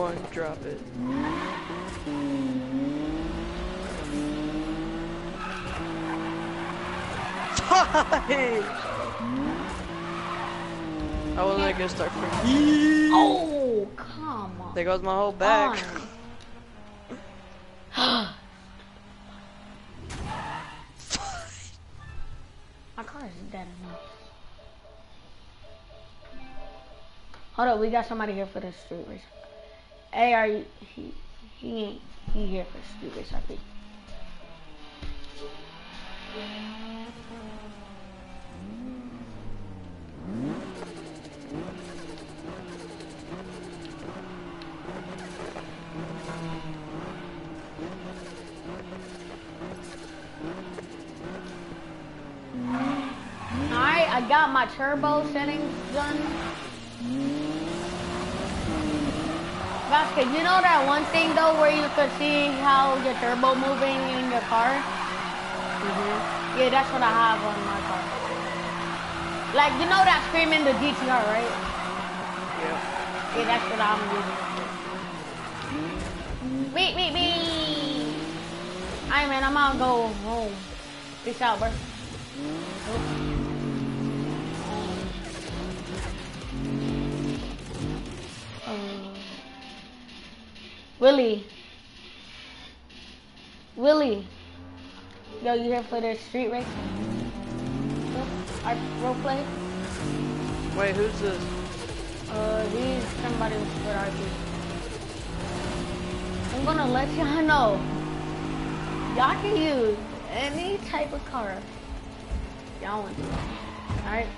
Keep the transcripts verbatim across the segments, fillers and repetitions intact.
one, drop it. Five! I wasn't gonna start from Oh, come on. There goes my whole back. My car is dead enough. Hold up, we got somebody here for the street race. Hey, are you? He, he ain't. He here for the street race, I think. Alright, I got my turbo settings done. Vasquez, you know that one thing though where you could see how your turbo moving in your car? Mm-hmm. Yeah, that's what I have on my car. Like, you know that screen in the G T R, right? Yeah. Yeah, that's what I'm using. Beep, beep, beep. Alright, man, I'm gonna go home. Peace out, bro. Um, Willie. Willie. Yo, you here for the street race? Our role play? Wait, who's this? Uh, he's somebody with R P. I'm gonna let y'all know. Y'all can use any type of car y'all want to. Alright?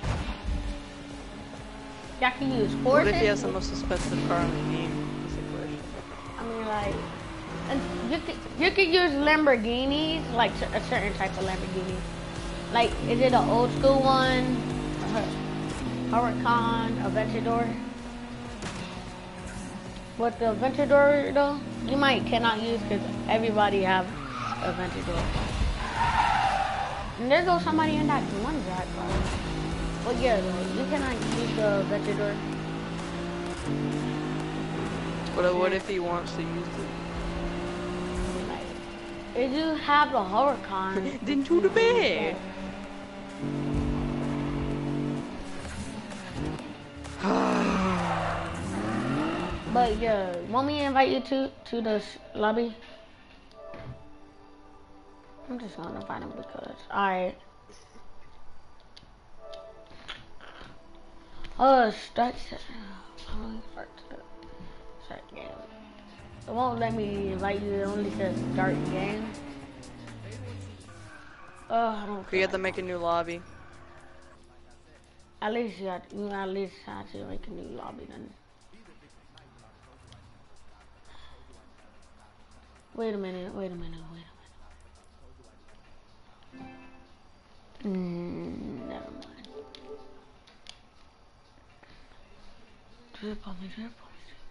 Y'all can use horses. What if he has the most expensive car in the game? That's the question. I mean, like, and you could you could use Lamborghinis, like a certain type of Lamborghini. Like, is it an old school one, a Huracan, a Aventador? But the Aventador though, you might cannot use because everybody have a Aventador. And there goes somebody in that one drag car. But yeah, though, you cannot use the Aventador. But what if he wants to use it? Like, if you have the Huracan, then to the bed. But yeah, want me to invite you to to the lobby? I'm just gonna invite him because, alright. Oh, start session. Start game. It won't let me invite you, it only says start game. Oh, I don't You have to make a new lobby. At least you have, you at least have to make a new lobby then. Wait a minute, wait a minute, wait a minute. Mm, never mind. Drip on me, drip on me.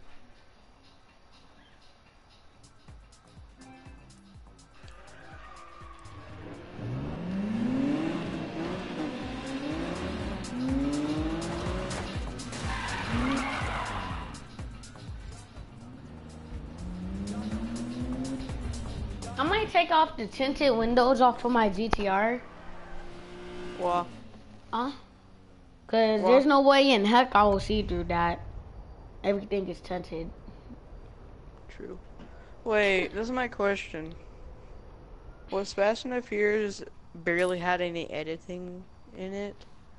I might take off the tinted windows off of my G T R. Why? Huh? Cause Why? there's no way in heck I will see through that. Everything is tinted. True. Wait, this is my question. Was Fast and the Furious barely had any editing in it?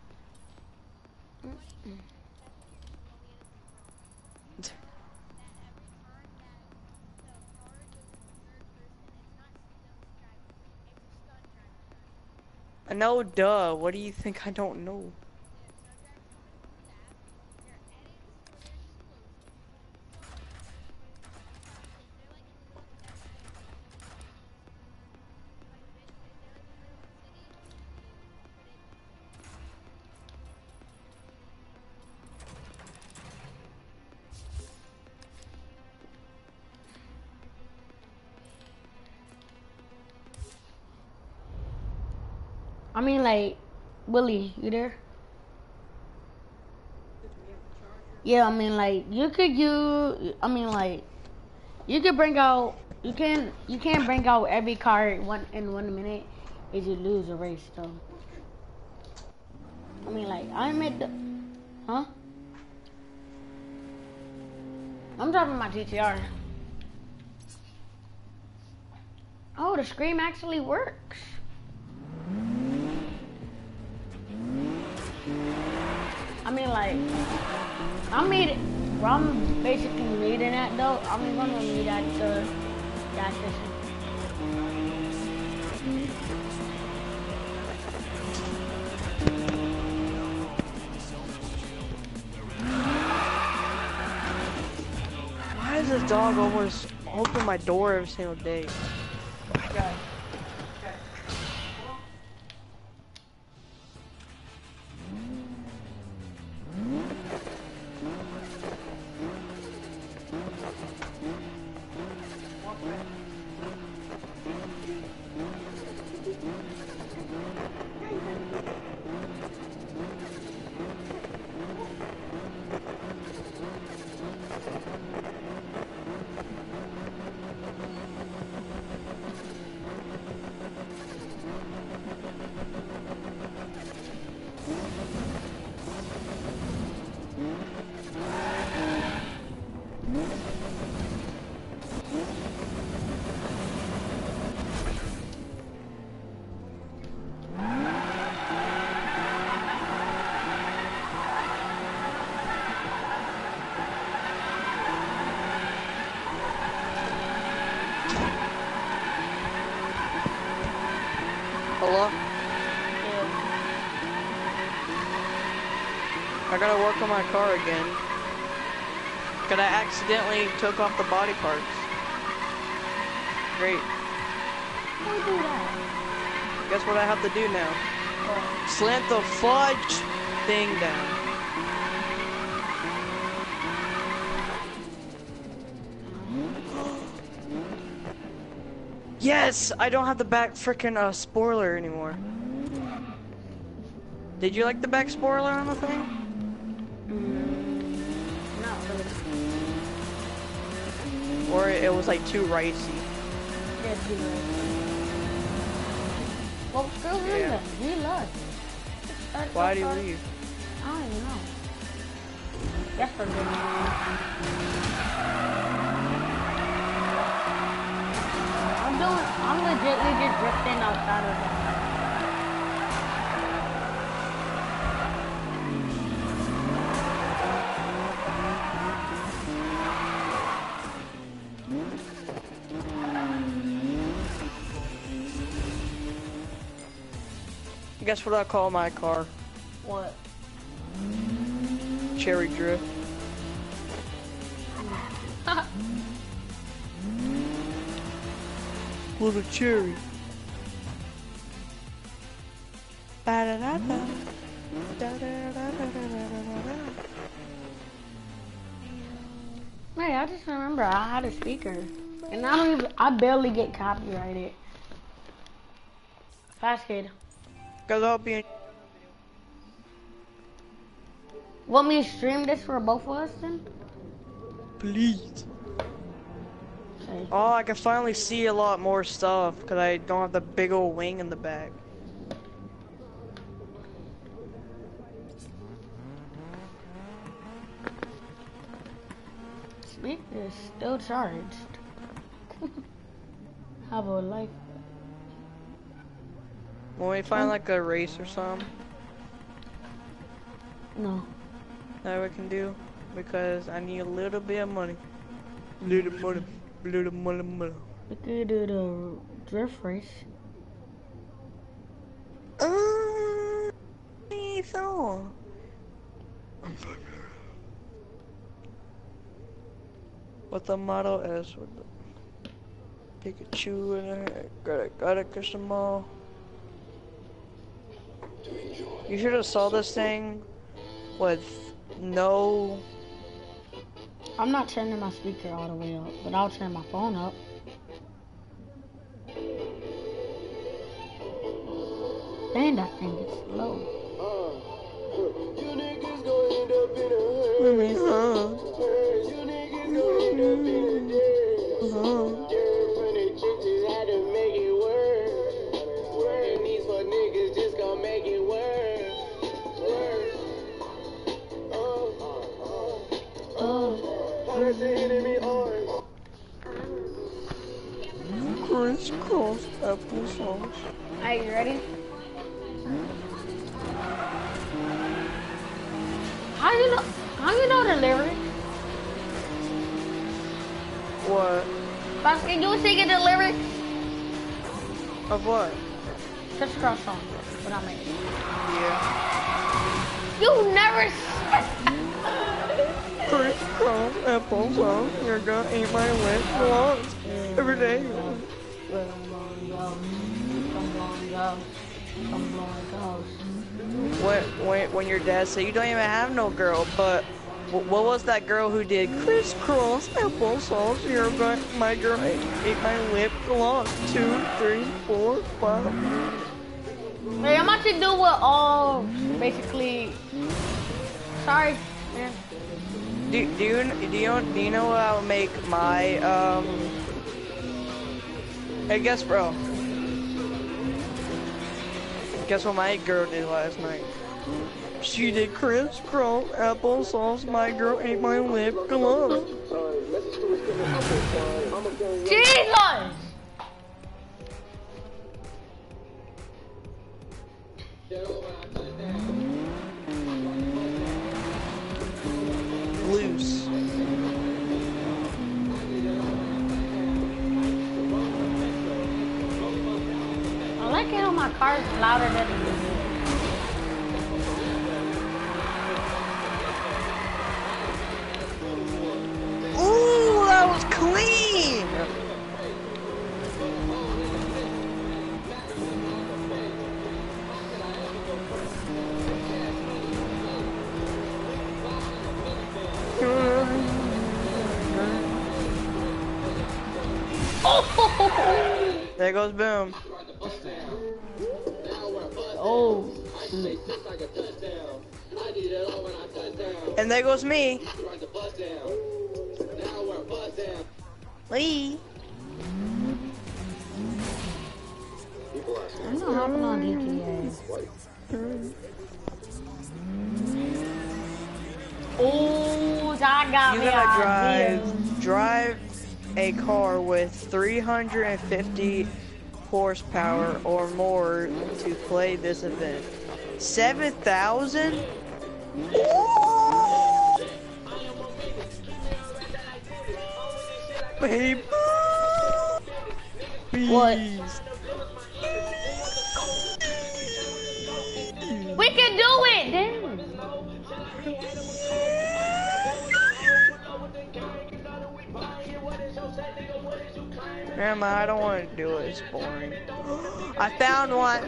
Mm-mm. I know, duh. What do you think I don't know? I mean, like, Willie, you there? Yeah, I mean, like, you could use, I mean, like, you could bring out, you can, you can't bring out every card one in one minute if you lose a race, though. I mean, like, I made the, huh? I'm driving my G T R. Oh, the scream actually works. I mean, like, I made it. Well, I'm basically meeting that though. I'm gonna meet at the gas station. Why does this dog almost open my door every single day? God. Hello? Yeah. I gotta work on my car again. Cause I accidentally took off the body parts. Great. How do we do that? Guess what I have to do now? What? Slant the fudge thing down. Yes! I don't have the back frickin' uh, spoiler anymore. Did you like the back spoiler on the thing? Mm, not really. Or it was like too ricey? Yeah, too right. Well, screw him Yeah. then. He left. Start- Why do you start- leave? I don't even know. That's for good. I'm doing, I'm legitly just drifting outside of that. Guess what I call my car? What? Cherry Drift. Little cherry. Ba-da-da-da. Da-da-da-da-da-da-da-da. Hey, I just remember I had a speaker. And I don't even, I barely get copyrighted. Fast kid. Cause I'll be in. Want me to stream this for both of us then? Please. Okay. Oh, I can finally see a lot more stuff because I don't have the big old wing in the back. Speaker is still charged. How about life? When we find like a race or something No. that we can do, because I need a little bit of money. Little money, little money, money. We could do the drift race. Uh, so. With the Model S with the Pikachu in it, got it, got it, catch them all. You should have saw this thing with no. I'm not turning my speaker all the way up, but I'll turn my phone up. Dang, that thing is slow. Let me, huh? Crisscross applesauce. Are you ready? How you know? How you know the lyrics? What? But can you sing the lyrics? Of what? Crisscross song. What I mean? Yeah. You never said. Crisscross applesauce. You're gonna eat my lip gloss every day. When, when, when your dad said you don't even have no girl, but what was that girl who did crisscross applesauce? You're going, my girl ate, ate my lip gloss. Two, three, four, five. Hey, I'm about to do what all basically. Sorry, man. Do, do you do you do you know what I'll make my um? Hey, guess bro. Guess what my girl did last night? She did crisscross applesauce. My girl ate my lip gloss. Jesus! Loose. I like it how my car's louder than it is. Ooh, that was clean. There goes Boom. Oh. And there goes me. Lee. I'm not hopping on G T A. Oh, that got You me gotta idea. drive, drive a car with three hundred fifty horsepower or more to play this event. seven thousand? Babe. What? Please. We can do it, then. Grandma, I don't want to do it. It's boring. I found one.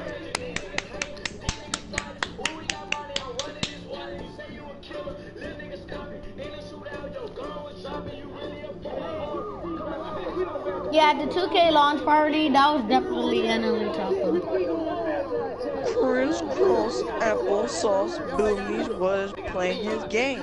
Yeah, the two K launch party, that was definitely an elite top one. Crisscross applesauce Boomies was playing his game.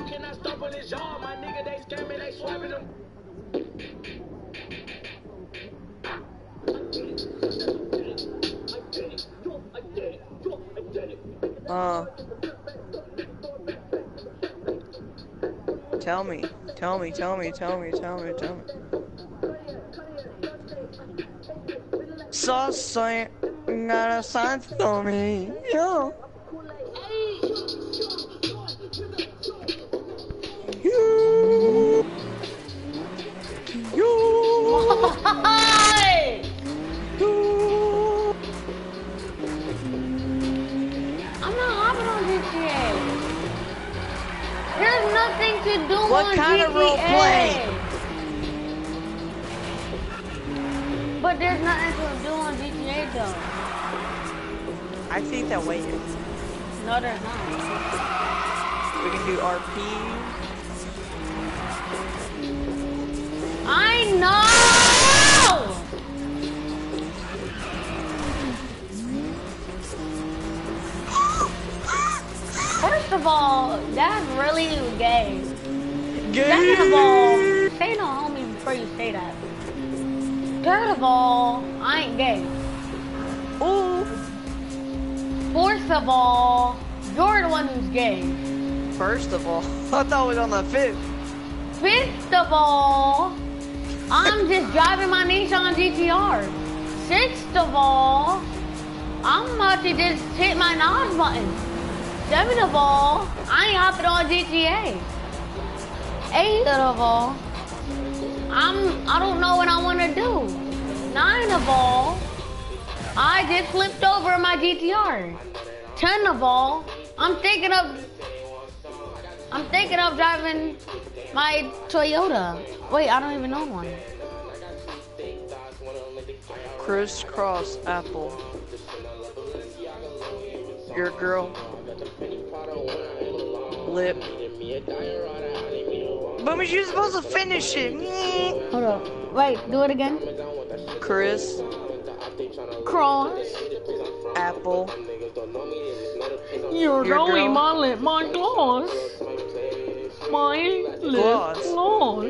Uh, tell me, tell me, tell me, tell me, tell me, tell me. Sauce saying, got a sign for me, yo. You, you, Why? you. I'm not hopping on G T A. There's nothing to do What on kind G T A. of role play? But there's nothing to do on G T A though. I think that way. No, there's not. We can do R P. I know! First of all, that's really gay. Gay. Second of all, say no homie before you say that. Third of all, I ain't gay. Ooh. Fourth of all, you're the one who's gay. First of all, I thought it was on the fifth. Fifth of all, I'm just driving my Nissan G T R. Sixth of all, I'm about to just hit my nod button. Seventh of all, I ain't hopping on G T A. Eighth of all, I'm, I don't know what I want to do. Nine of all, I just flipped over my G T R. Ten of all, I'm thinking of, I'm thinking of driving my Toyota. Wait, I don't even know one. Crisscross apple. Your girl. Lip. But you're supposed to finish it. Hold up. Wait, do it again. Chris. Cross. Apple. You're Your going girl. my lip, my gloss. My lip Gloss. gloss.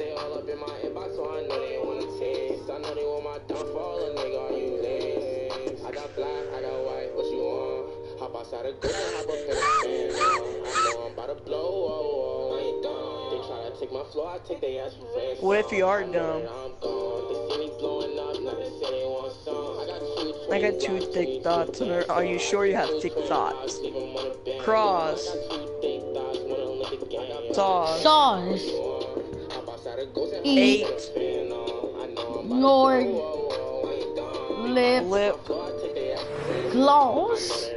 What if you are dumb? I got two thick thoughts. Are are you sure you have thick thoughts? Cross. Sauce. Sauce. Eat. Eight. Your lip Lip. gloss.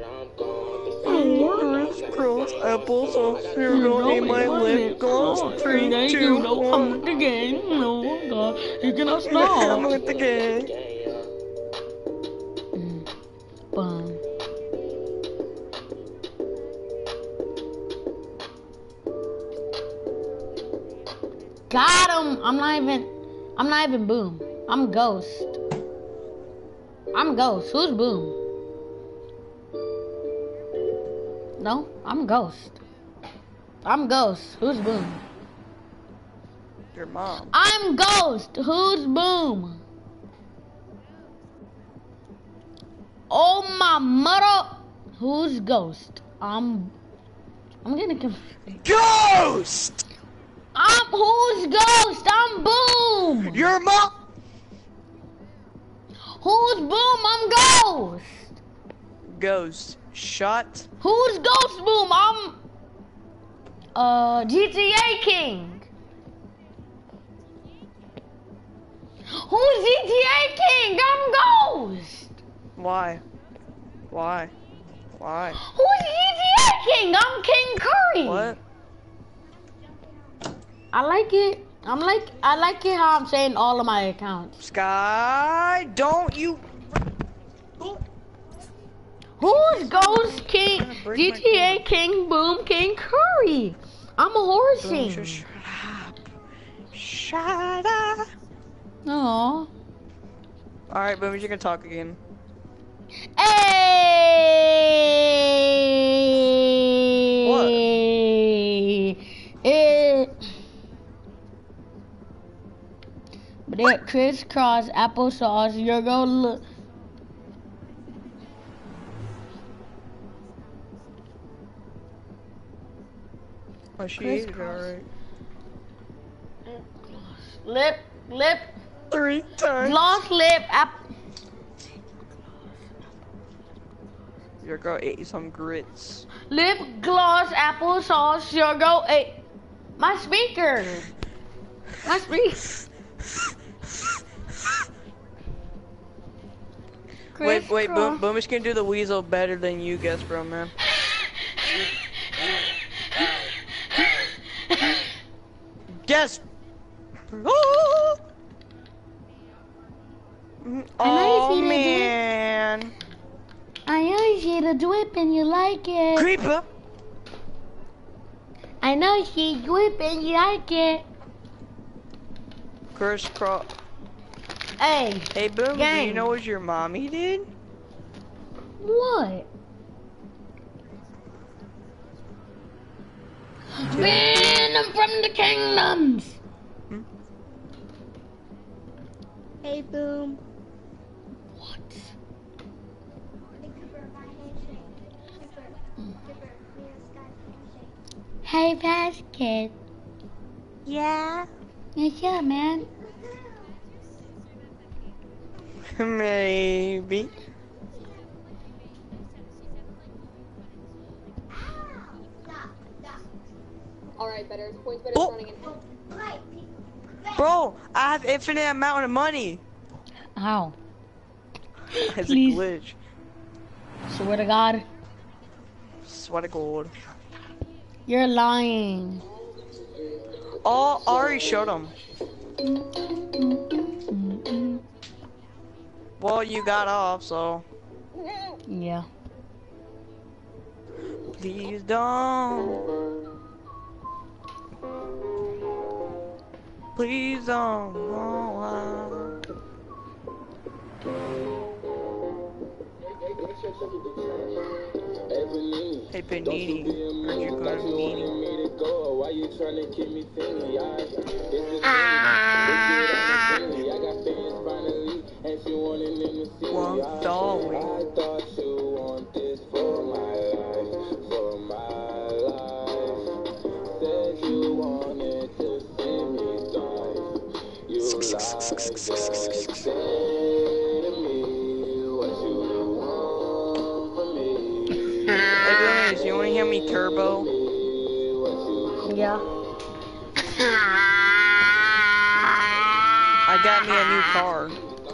Crisscross apple sauce. You're gonna eat my lip gloss. Three, two, one. Again, no, God, you cannot I'm stop. with the gang. Bum. Got him. I'm not even. I'm not even Boom. I'm Ghost. I'm Ghost. Who's Boom? No, I'm Ghost. I'm Ghost. Who's Boom? Your mom. I'm Ghost. Who's Boom? Oh my mother. Who's Ghost? I'm. I'm getting confused. Ghost! I'm who's Ghost? I'm Boom. Your mom! Who's Boom? I'm Ghost. Ghost. Shot. Who's Ghost Boom? I'm uh G T A King. Who's G T A King? I'm Ghost. Why? Why? Why? Who's G T A King? I'm King Curry. What? I like it. I'm like I like it how I'm saying all of my accounts. Sky, don't you? Who's Ghost King? G T A King Boom King Curry. I'm a horsing. Boom, shut up. Shut up. Aww. Alright, Boom, you can talk again. Hey. What? It. But it crisscross applesauce. You're gonna look. Oh, she ate it alright. Lip, lip, Three times. gloss lip, app. Your girl ate some grits. Lip gloss applesauce. Sugar. Hey, my speaker. My speaker. Wait, wait, Boom, Boom is gonna do the weasel better than you, guess, bro, man. Guess. Oh, oh man. I know you see the drip and you like it. Creeper. I know you see drip and you like it. Crisscross. Hey, Hey, Boom, do gang. you know what your mommy did? what? Venom from the kingdoms. Hmm? Hey, Boom. What? Hey, Basket. Yeah. What's up, man? Maybe. Alright, better. Points better Oh. running in. Bro, I have infinite amount of money. How? It's Please. a glitch. Swear to God. Swear to God. You're lying. Oh, I already showed him. Well, you got off, so. Yeah. Please don't. Please don't. Oh, wow. Hey, Panini. Heard you going to meeting. Why you trying to keep me thinking? One dollar. I thought you want this for my life, for my life. Said you wanted to see me die. You lied, but say to me what you want from me. Hey, Billies, you want to hear me turbo? Yeah. I got me a new car.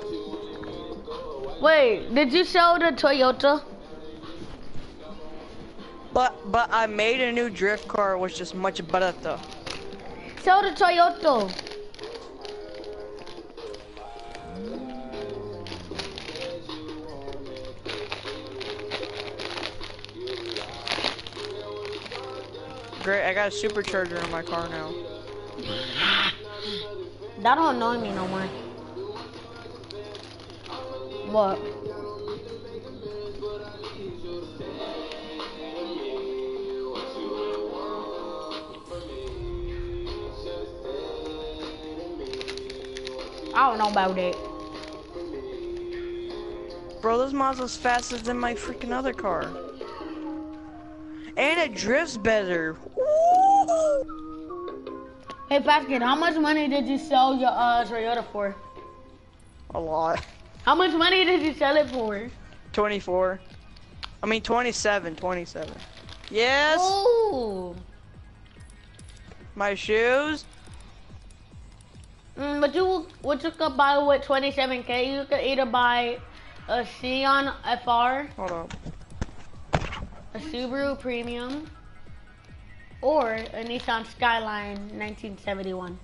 Wait, did you sell the Toyota? But but I made a new drift car, which is much better. Sell the Toyota. Great, I got a supercharger in my car now. That don't annoy me no more. What? I don't know about it. Bro, this Mazda's faster than my freaking other car. And it drifts better. Hey, Basket, how much money did you sell your uh, Toyota for? A lot. How much money did you sell it for? twenty-four. I mean twenty-seven, twenty-seven. Yes. Oh. My shoes. Mm, but you, what you could buy with twenty-seven K, you could either buy a Scion F R, Hold up. a Subaru Premium, or a Nissan Skyline nineteen seventy-one.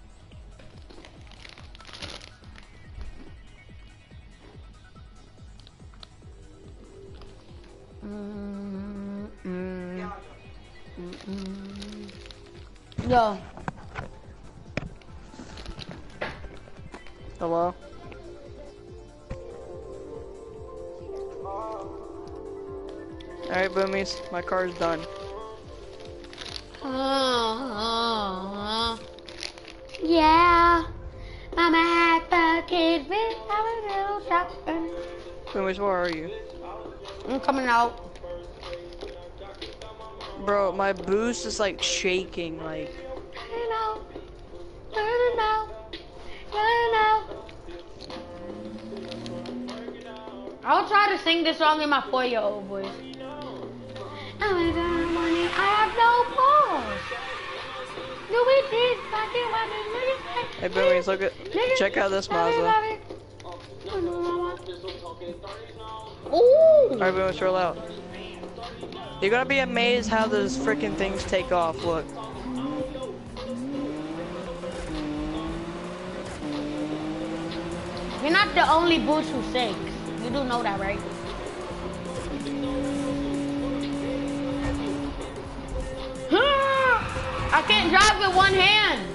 Mm, mm, mm, mm. Yo, Hello. Alright, Boomies, my car's done. uh, yeah, Mama had the kids with a little shotgun. Boomies, where are you? I'm coming out. Bro, my boost is like shaking, like. Turn out, turn out, turn out. I'll try to sing this song in my four-year-old voice. Oh my God, money, I have no balls. Do we think I can want Hey, Boomies, look at. Check out this Mazda. Ooh. Alright, Boomies, roll out. You're gonna be amazed how those freaking things take off. Look. You're not the only boost who sings. You do know that, right? I can't drive with one hand.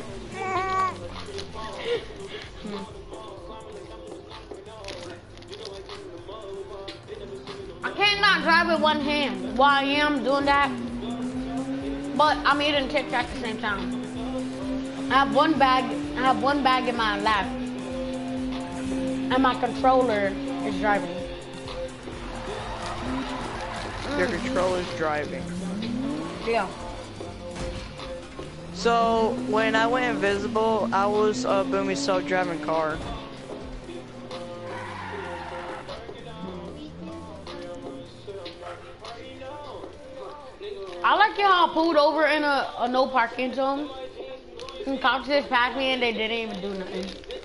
I can't not drive with one hand. While I am doing that, but I'm eating Tic Tac at the same time. I have one bag. I have one bag in my lap. and my controller is driving. Your controller's driving. Yeah. So when I went invisible, I was uh, Boomy's self-driving car. I like it how I pulled over in a, a no parking zone. Some cops just passed me and they didn't even do nothing.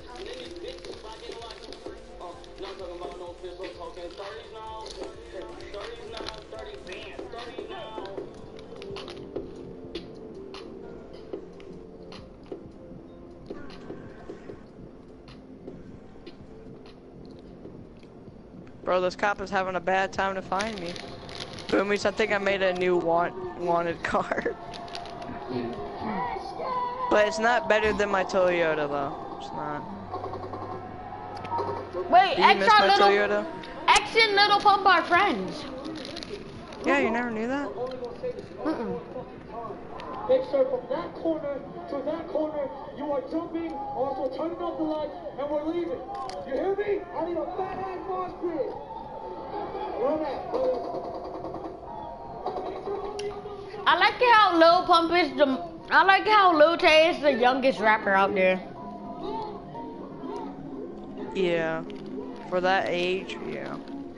Bro, this cop is having a bad time to find me. Boomies, I think I made a new want wanted car. But it's not better than my Toyota though. It's not. Wait, Do you X miss and my Little Toyota? X and Little Pump are friends. Yeah, you never knew that? Mm-mm. Make sure from that corner to that corner, you are jumping, also turning off the lights, and we're leaving. You hear me? I need a fat ass mosh pit. Run that, I like it how Lil Pump is the. I like how Lil Tay is the youngest rapper out there. Yeah. For that age, yeah.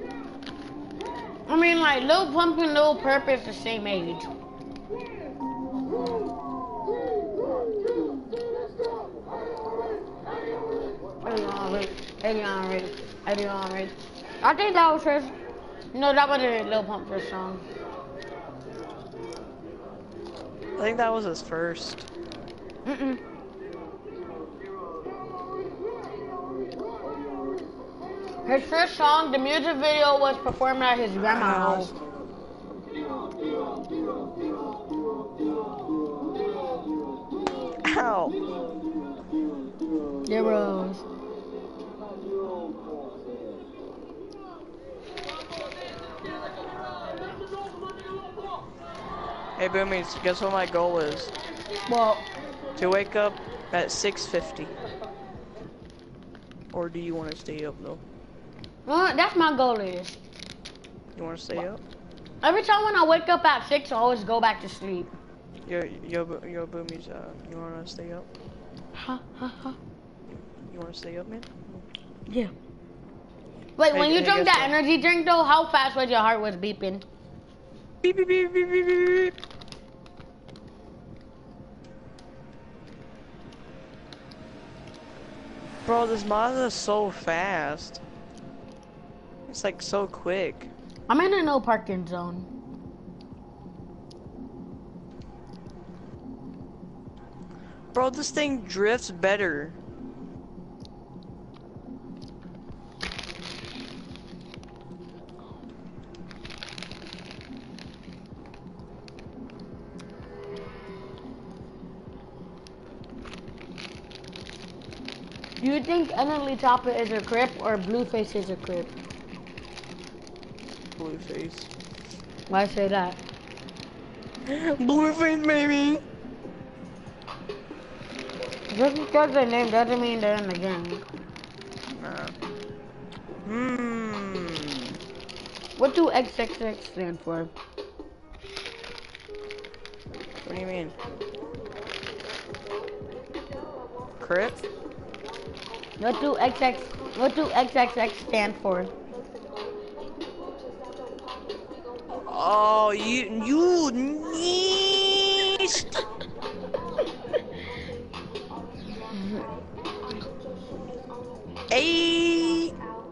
I mean, like Lil Pump and Lil Perp is the same age. I think that was his. No, that wasn't Lil Pump first song. I think that was his first. Mm-mm. His first song, the music video was performed at his grandma's house. Ow. There was. Hey Boomies, guess what my goal is? Well, To wake up at six fifty. Or do you want to stay up though? well, that's my goal is. You want to stay up? Every time when I wake up at six, I always go back to sleep. Yo, yo, Bo- yo, Boomies, uh, you want to stay up? Huh, huh, huh. You want to stay up, man? Yeah. Wait, Hey, when you hey, drank guess that what? energy drink though, how fast was your heart was beeping? Beep, beep, beep, beep, beep, beep, beep. Bro, this Mazda is so fast. It's like so quick. I'm in a no parking zone. Bro, this thing drifts better. Do you think Emily Chopper is a Crip or Blueface is a Crip? Blueface. Why say that? Blueface, baby! Just because their name doesn't mean they're in the gang. Nah. Hmm. What do X X X stand for? What do you mean? Crip? What do X X What do X X X stand for? Oh, you you neist. Hey.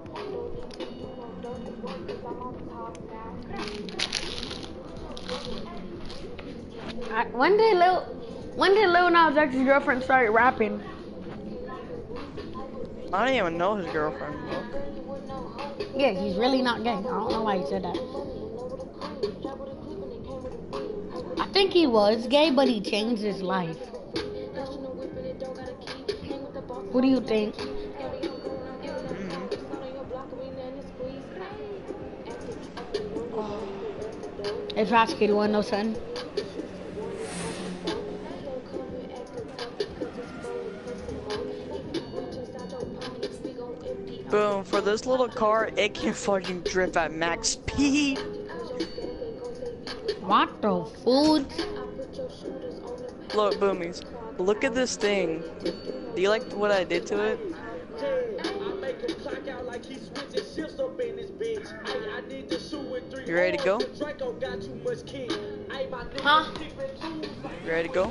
I, when did Lil When did Lil Nas X's girlfriend start rapping? I don't even know his girlfriend, bro. Yeah, he's really not gay. I don't know why he said that. I think he was gay, but he changed his life. What do you think? Hey, Trotsky, do you want to know something? Boom, for this little car, it can fucking drift at max speed. What the food? Look, Boomies, look at this thing. Do you like what I did to it? You ready to go? Huh? You ready to go?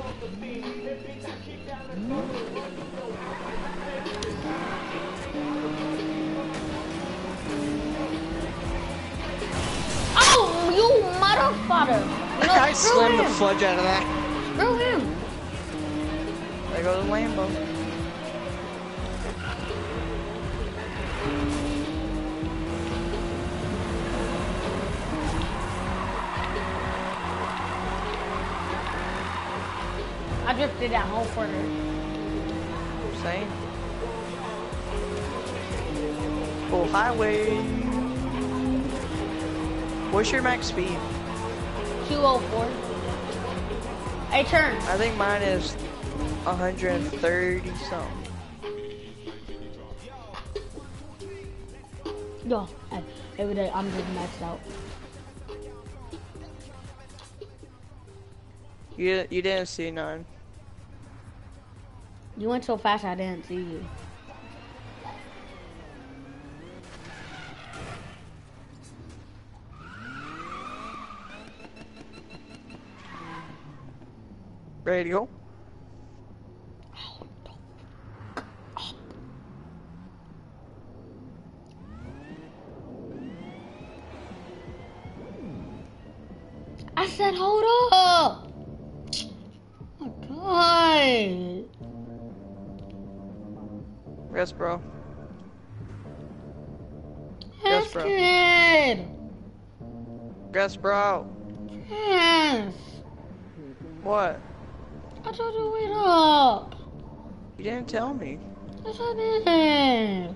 Oh, you motherfucker! You know, I screw slammed the him. fudge out of that. Screw him. There goes the Lambo. I drifted that whole corner. Same. Full highway. What's your max speed? two oh four. Hey, turn. I think mine is one hundred thirty something. Yo, hey, every day I'm just maxed out. You you didn't see none. You went so fast I didn't see you. Ready to go? I said hold up. Oh God. Yes, bro. Yes, bro. Kid. Yes, bro. Yes. What? I told you wait up. You didn't tell me. Yes, I did.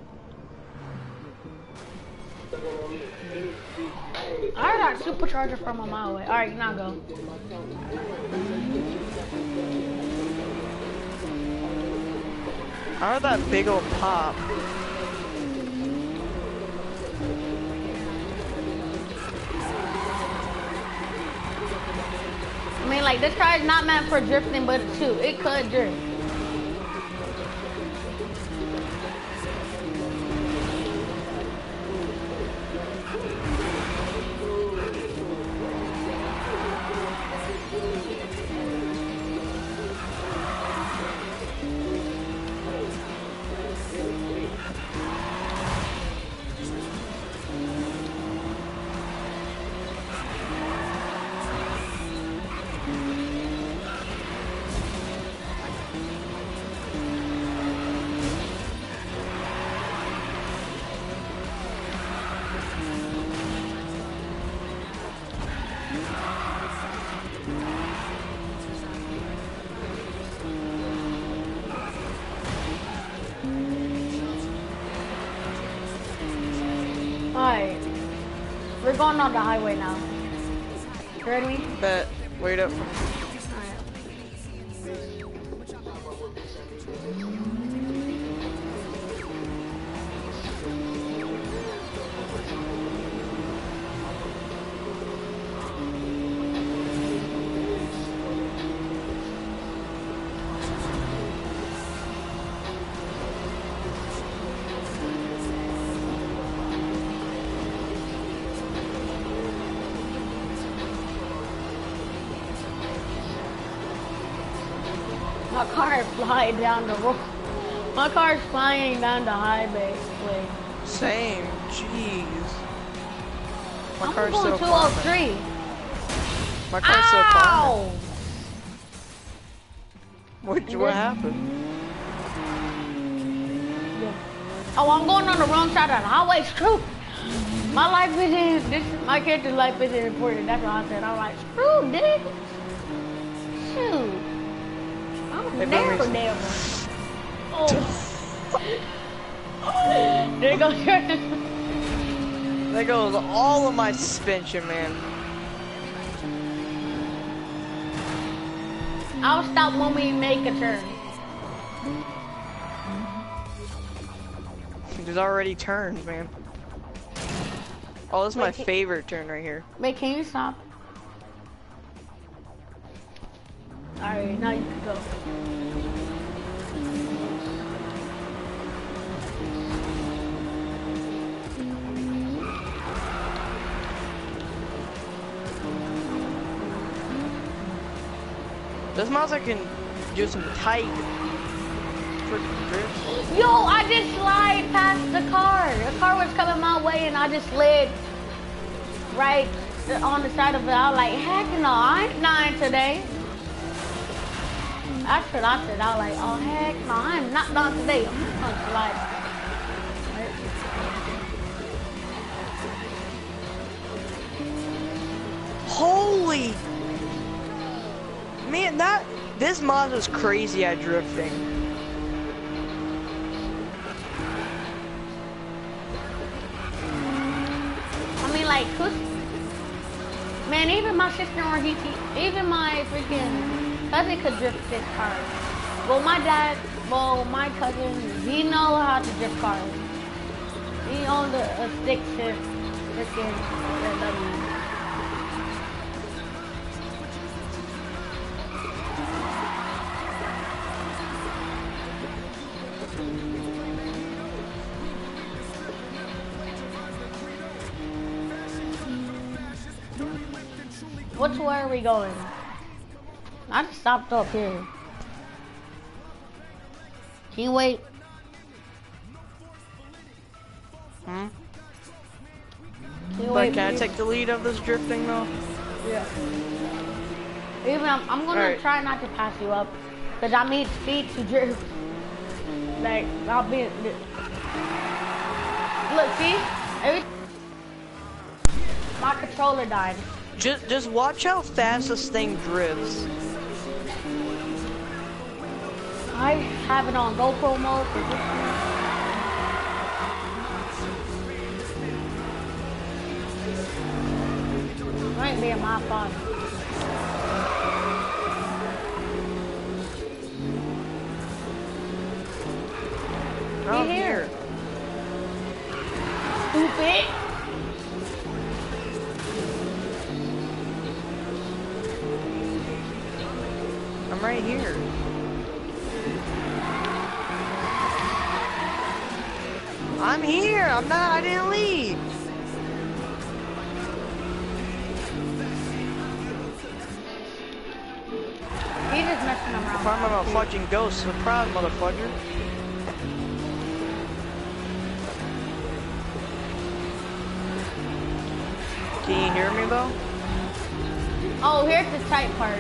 I got supercharger from a mile away. All right, now go. I heard that big old pop. I mean, like, this car is not meant for drifting, but too, it could drift. Alright. We're going on the highway now. You heard me? Bet. Wait up. My car is flying down the road. My car is flying down the highway. Wait. Same. Jeez. My I'm car's going still two oh climbing. three. My car's still climbing. Ow! What, what happened? Yeah. Oh, I'm going on the wrong side of the highway. Screw. My life isn't, this, my character's life isn't important. That's what I said. I'm like, screw this. Shoot. I'm Hey, never, Boomies. never. Oh. There goes your... There goes all of my suspension, man. I'll stop when we make a turn. There's already turns, man. Oh, this is Wait, my can- favorite turn right here. Wait, can you stop? Alright, now you can go. This Mazda can do some tight freaking drifts. Yo, I just slide past the car. The car was coming my way and I just slid right on the side of it. I was like, heck no, I ain't dying today. That's what I said. I was like, oh heck no, I'm not dying today. I'm just gonna slide. Holy man, that this Mazda's crazy at drifting. I mean, like, who's, man, even my sister or he, even my freaking cousin could drift this car. Well, my dad, well, my cousin, he know how to drift cars. He owned a, a stick shift freaking B M W. Which way are we going? I just stopped up here. Can you wait? Hmm? Can you But wait, can I please? take the lead of this drifting though? Yeah. Even I'm, I'm gonna Alright. try not to pass you up, cause I need speed to drift. Like I'll be. Look, see? Every my controller died. Just just watch how fast this thing drifts. I have it on GoPro mode. For this one. Might be my fault. I'm here. here. Stupid. I'm right here. I'm here. I'm not. I didn't leave. He's just messing around. If I'm about fudging ghosts, so proud, motherfucker. Can you hear me though? Oh, here's the tight part.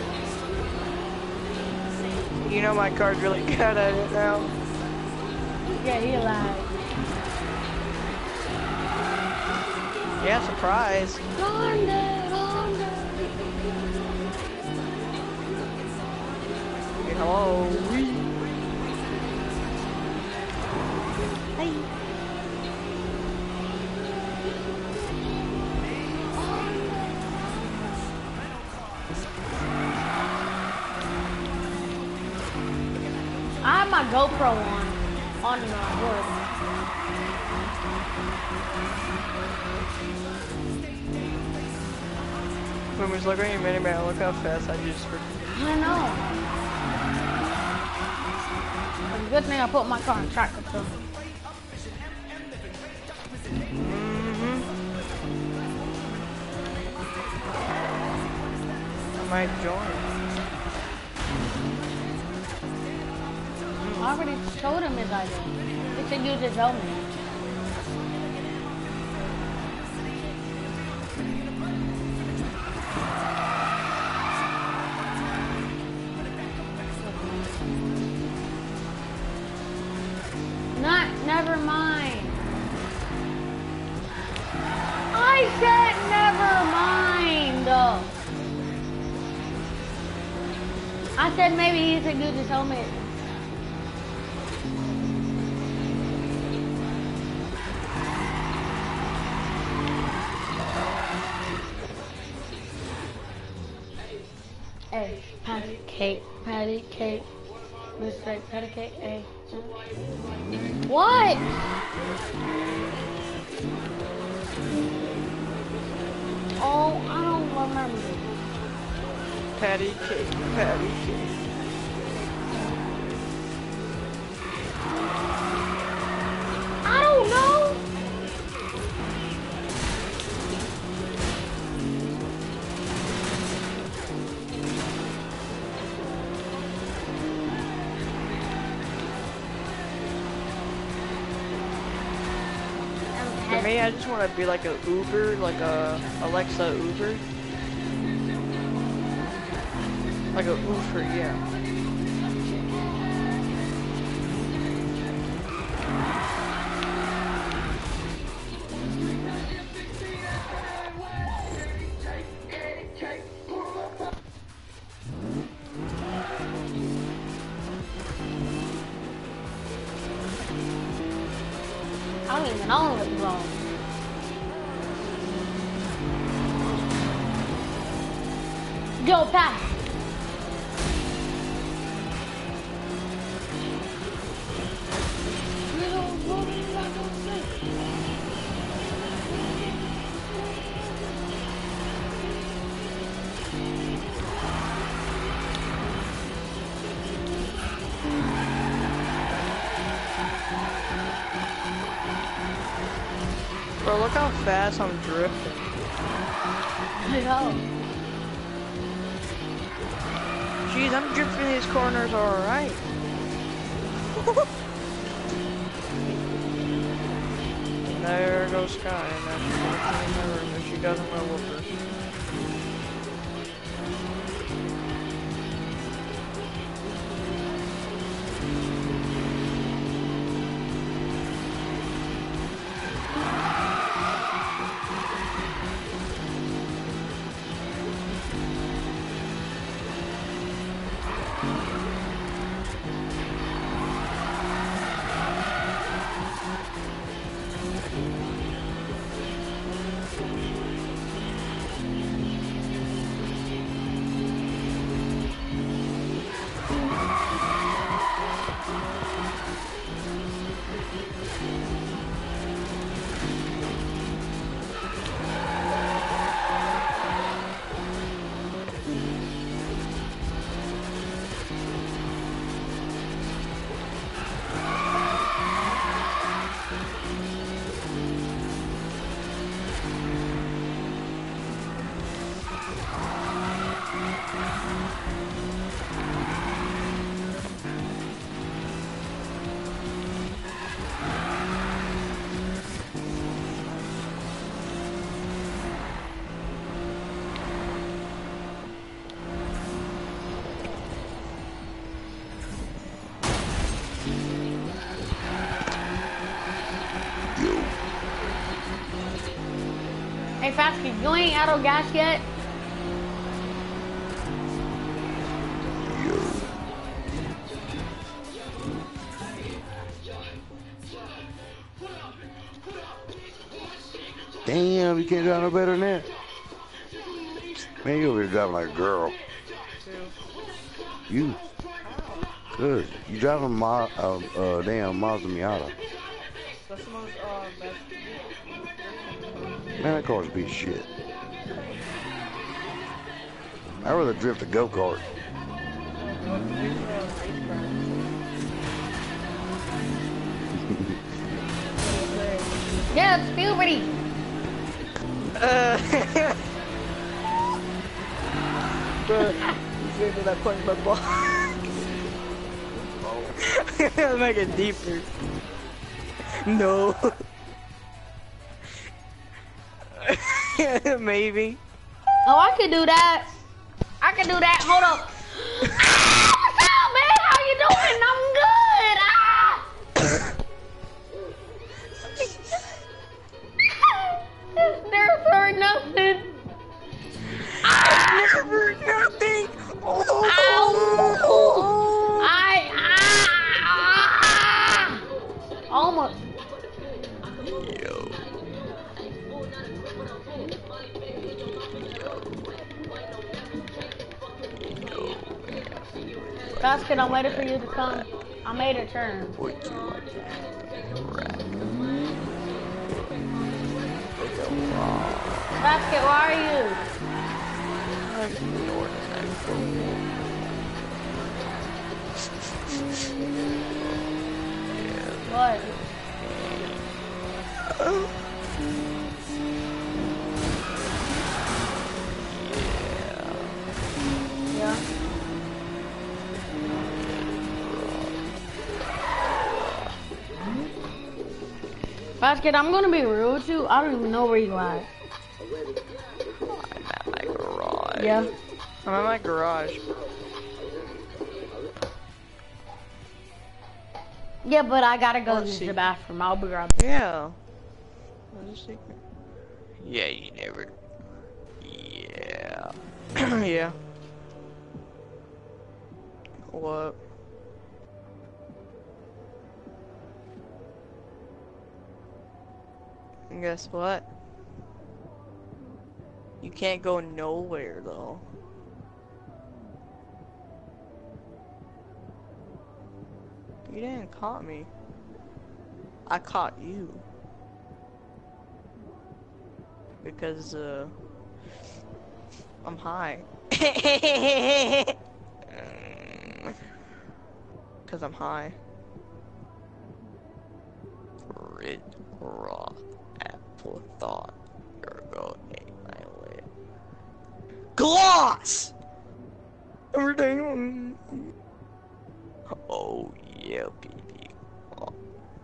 You know my car's really good at it now. Yeah, he alive. Yeah, surprise. London, London. Okay, hello. Hey. I have my GoPro on, on the board. Boomers, look at your mini man. Look how fast I just. I know. It's a good thing I put my car in track control. Mm-hmm. I might join. I already showed him his idea. He should use his helmet. Not, never mind. I said never mind. I said maybe he should use his helmet. Hey, patty cake, patty cake, Miss Patty cake, hey. What? Oh, I don't remember. Patty cake, patty cake. I don't know. For me, I just want to be like a Uber, like a Alexa Uber. Like a Uber, yeah. I don't even know what's wrong. Go, pass. Bro, look how fast I'm drifting. I know. Jeez, I'm drifting these corners alright. There goes Sky, and then she's gonna clean my room if she doesn't know whoopers. Hey, Fasky, you ain't out of gas yet? Damn, you can't drive no better than that. Man, you over here driving like a girl. You. Good. You driving a Ma uh, uh, damn Mazda Miata. That's the most, uh, best. Man, that car's a piece of shit. I'd rather drift a go-kart. Yeah, it's puberty. Uh, Bro, you see that punch my ball. Make it deeper. No. Maybe. Oh, I could do that. I can do that. Hold up. Ah, what's up, man? How you doing? I'm good. Ah. Never heard nothing. Ah. Never heard nothing. Oh. Ow. I ah. Almost. Basket, I'm waiting for you to come. I made a turn. Would you like to? Right. Basket, where are you? What? Yeah. Basket, I'm gonna be real with you. I don't even know where you at. I'm at my garage. Yeah. I'm at my garage. Yeah, but I gotta go Oh, use see. the bathroom. I'll be right back. Yeah. What's the secret? Yeah, you never. Yeah. Yeah. What? And guess what? You can't go nowhere though. You didn't caught me. I caught you. Because, uh, I'm high. Because I'm high. Red raw apple thought you're going to eat my lip. Gloss! Everything. Oh, yeah, baby. Oh.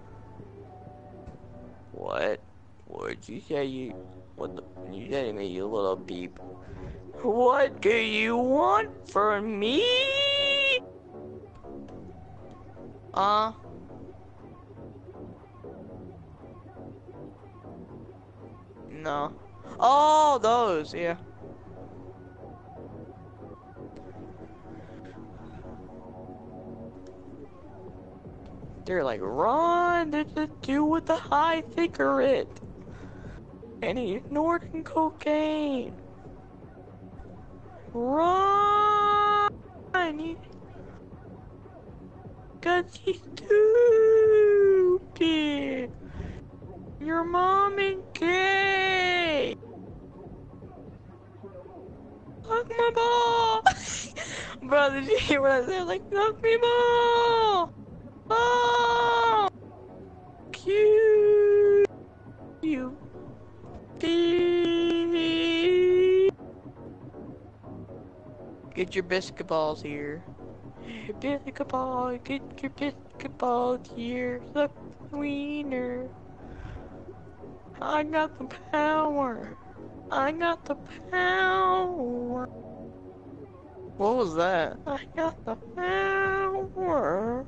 What? What'd you say? You what the you said to me, you little beep. What do you want from me? Uh no. Oh, those, yeah. They're like, run, there's a dude with the high cigarette. And he's snorting cocaine. Run! He, Cause he's stupid. Your mom is gay. Suck my ball. Bro, did you hear what I said? Like, suck me ball. Oh, cute. You. Beep. Get your biscuit balls here. Biscuit ball, get your biscuit balls here. Suck the wiener. I got the power. I got the power. What was that? I got the power.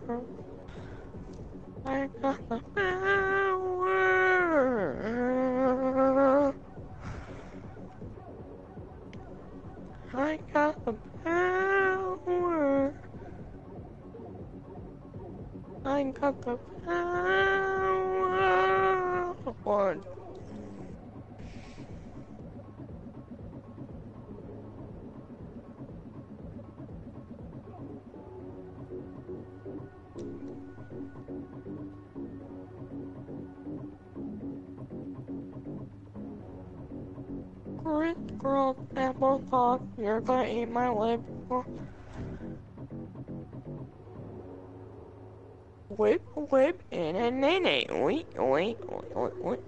I got the power. I got the power. I got the power. One. Chris Girl Apple Talk, you're gonna eat my lip. Whip, whip, and a nene. Wait, wait, wait, wait, wait.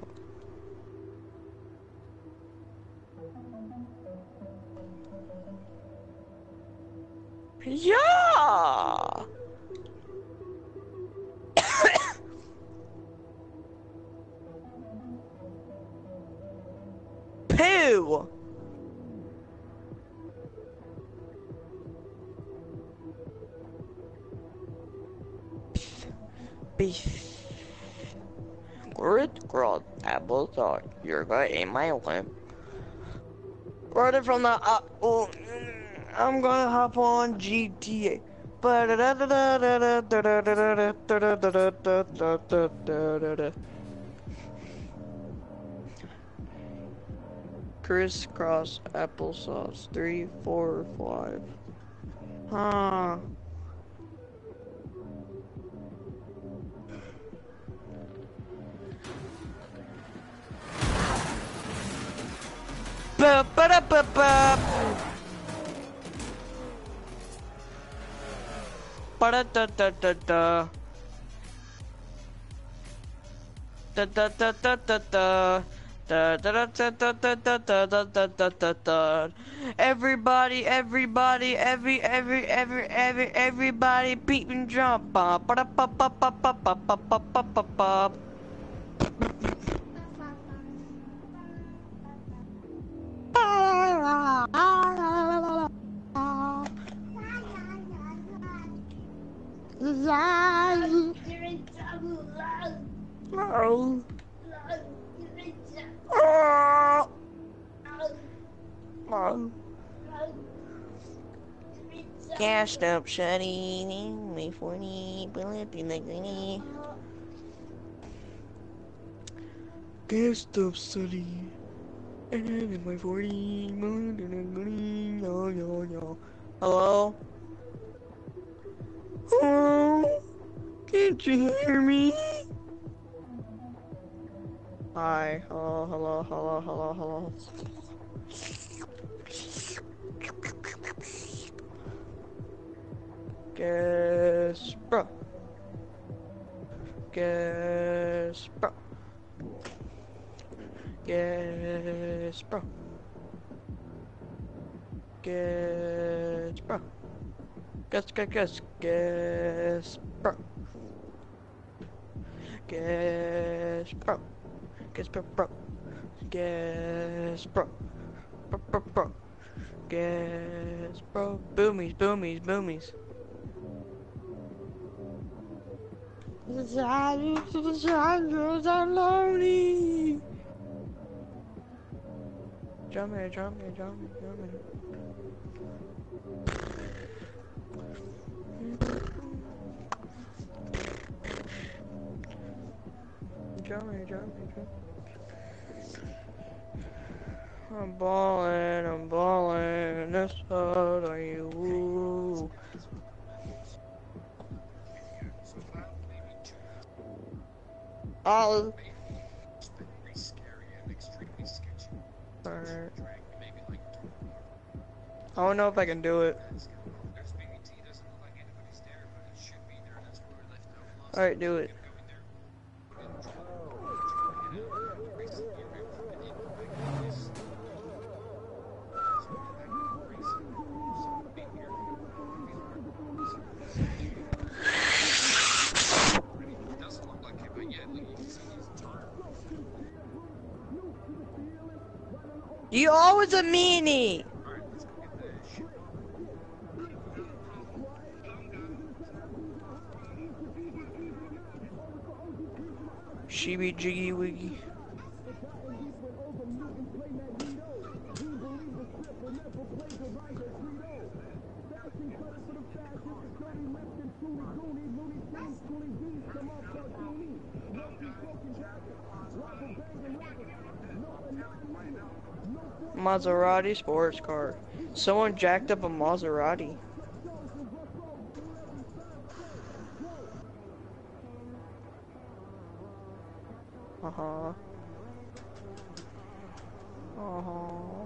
Yeah! Pooh! Beef. Good girl, apple thought you're gonna eat my lip. Running from the uh, oh, I'm gonna hop on G T A. Crisscross applesauce. Three, four, five. Huh. ba ba da ba ba. Ba da da da da da. Da da da da da da. Da da da da da da da da da da da da. Everybody, everybody, every every every every everybody beat and jump. Ba ba da ba ba ba ba ba ba ba ba ba ba. Can't stop shutting me for me, believing like me. Can't stop studying. And I'm in my forty. Hello? Hello? Can't you hear me? Hi. Hello, hello, hello, hello, hello. Guess, bro. Guess, bro. Guess, bro. Guess, bro. Guess, guess, guess, guess, bro. Guess, bro. Guess, bro, bro. Guess, bro. Bro, bro, bro. Guess, bro. Boomies, boomies, boomies. The silence of the strangers are lonely. Jump here, jump here, jump here, jump here. Jump here, jump here, jump. I'm ballin', I'm ballin', that's how are you? Oh. Alright. I don't know if I can do it. Alright, do it. You always a meanie! Shibby jiggy wiggy. Maserati sports car. Someone jacked up a Maserati. Uh-huh. Uh-huh.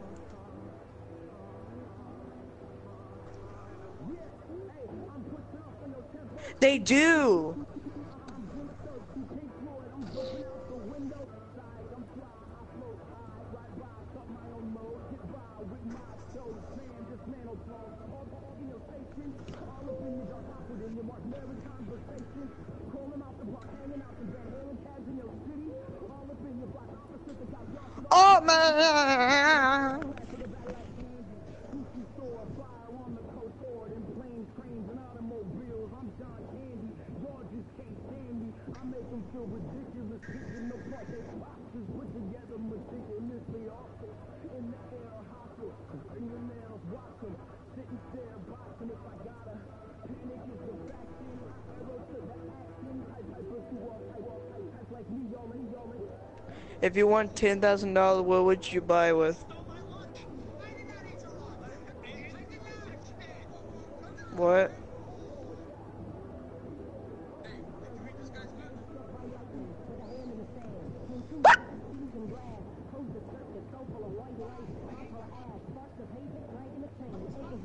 They do! Oh man! If you won ten thousand dollars, what would you buy with? What?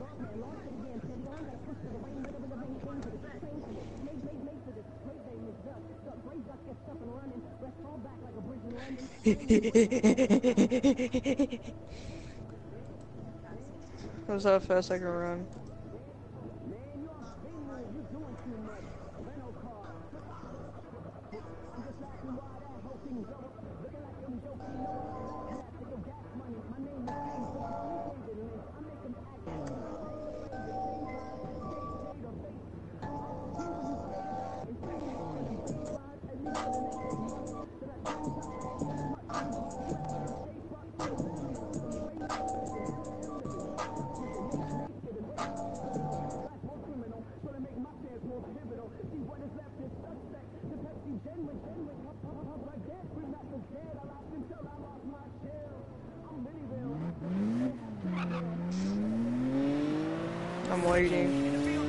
That's how fast I can run. I'm waiting.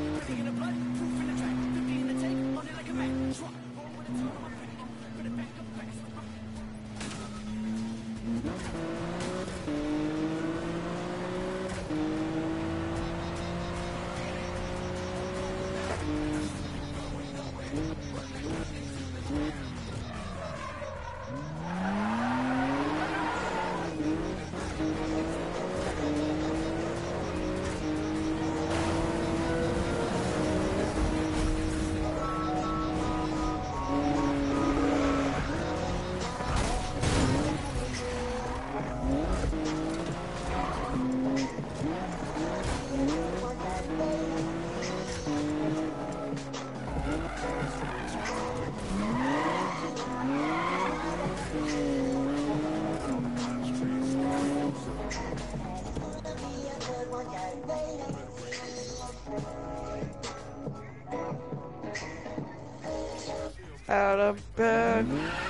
Out of bed.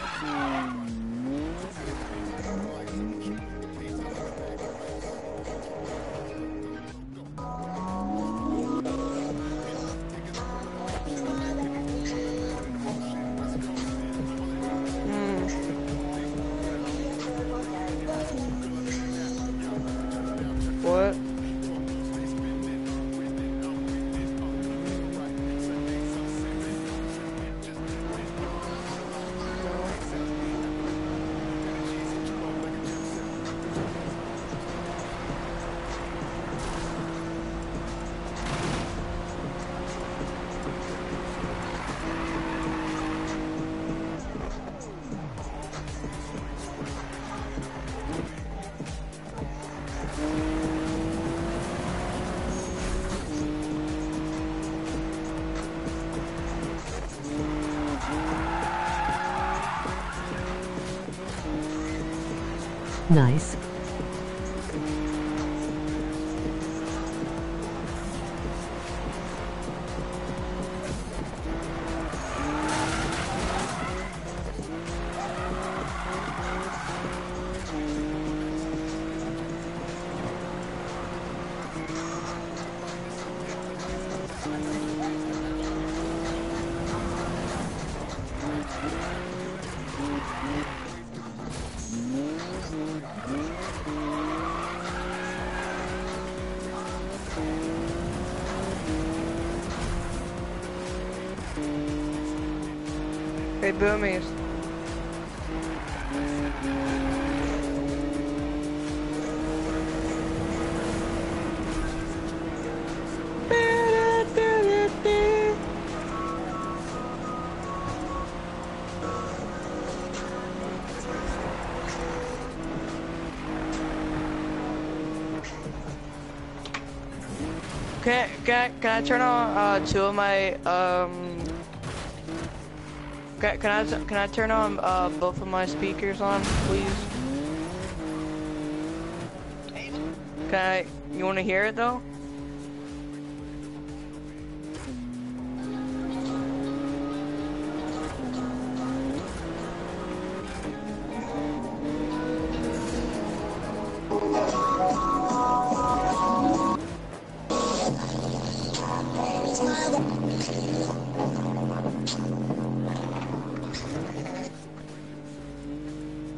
What? Nice. Hey, Boomies. Can, can, can I turn on uh, two of my um Can, can I can I turn on uh, both of my speakers on, please? Can I? You want to hear it though?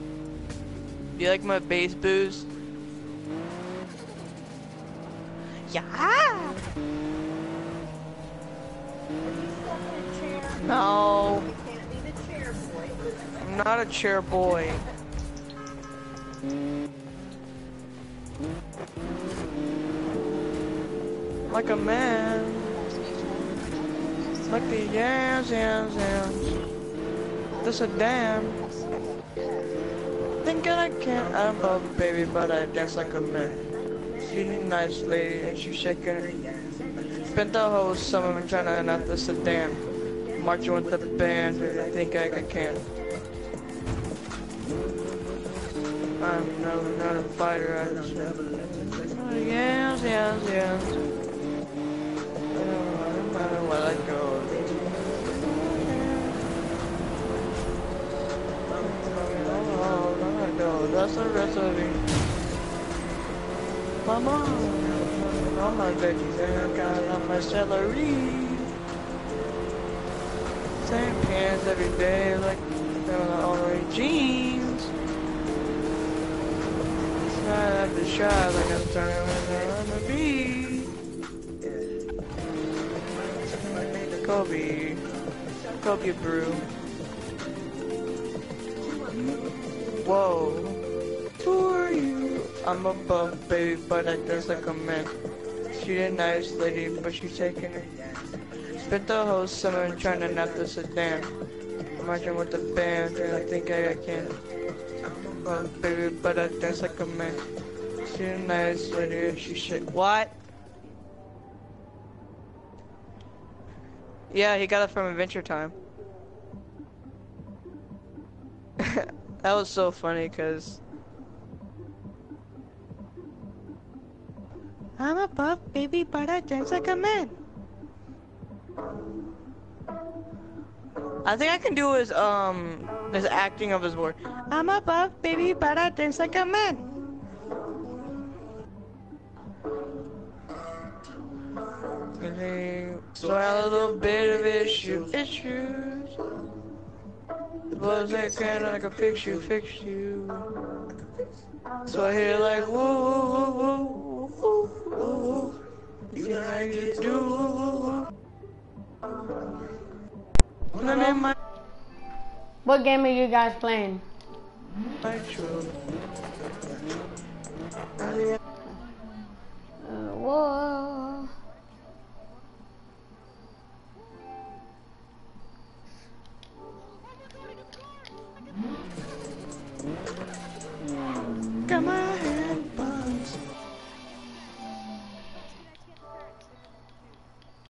Do you like my bass boost? Yeah. No. I'm not a chair boy. Like a man. Like the yams, yams, yams. This a damn. Thinking I can't, I'm a baby, but I dance like a man. She's a nice lady and she's shaking her. Spent the whole summer trying to not this a damn. Marching with the band, and I think I, I can. I'm no, not a fighter, I just oh, yes, yes, yes. I don't know where I go. Oh, no, that's the recipe. Mama, all my veggies and I got all my celery. Same pants every day, like all the jeans. Shot after shot, like I'm turning on the beat. Kobe, Kobe brew. Whoa, who are you? I'm a buff baby, but I dress like a man. She's a nice lady, but she's taking it. Spent the whole summer trying to nap the sedan. I'm marching with the band, and I think I, I can. Well, baby, but I dance like a man. She's a nice lady, and she shit. What? Yeah, he got it from Adventure Time. That was so funny, cause I'm a buff baby, but I dance like a man. I think I can do his um his acting of his word. I'm a buff baby, but I dance like a man. So I had a little bit of issue, issues. Suppose I can, I can fix you, fix you. So I hear like woo woo woo woo woo woo. You know how you do woo woo woo. What game are you guys playing? My true. Uh, whoa.